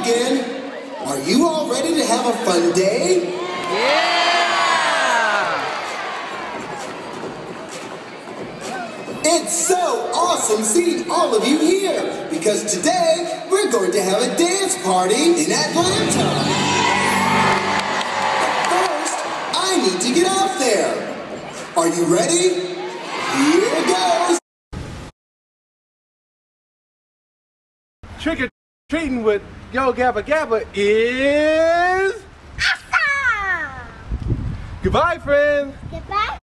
again. Are you all ready to have a fun day? Yeah! It's so awesome seeing all of you here because today we're going to have a dance party in Atlanta. But first, I need to get out there. Are you ready? Here goes! Trick-or-treating with Yo Gabba Gabba is... Awesome! Goodbye, friends! Goodbye,